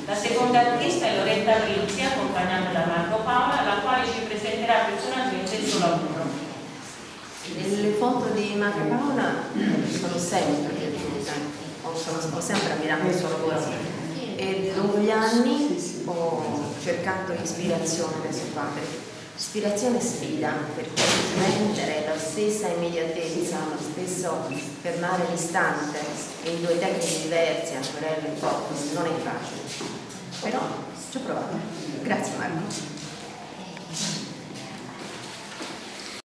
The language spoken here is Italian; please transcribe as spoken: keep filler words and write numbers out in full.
La seconda artista è Loretta Brizzi, accompagnata da Marco Paola, la quale ci presenterà personalmente il suo lavoro. Le foto di Marco Paola sono sempre piaciute, ho, sono, ho sempre ammirato il suo lavoro e lungo gli anni ho cercato ispirazione nel suo padre. Ispirazione e sfida, perché rendere la stessa immediatezza, lo stesso fermare l'istante in due tecniche diverse, acquarello e focus, non è facile. Però ci ho provato. Grazie Marco.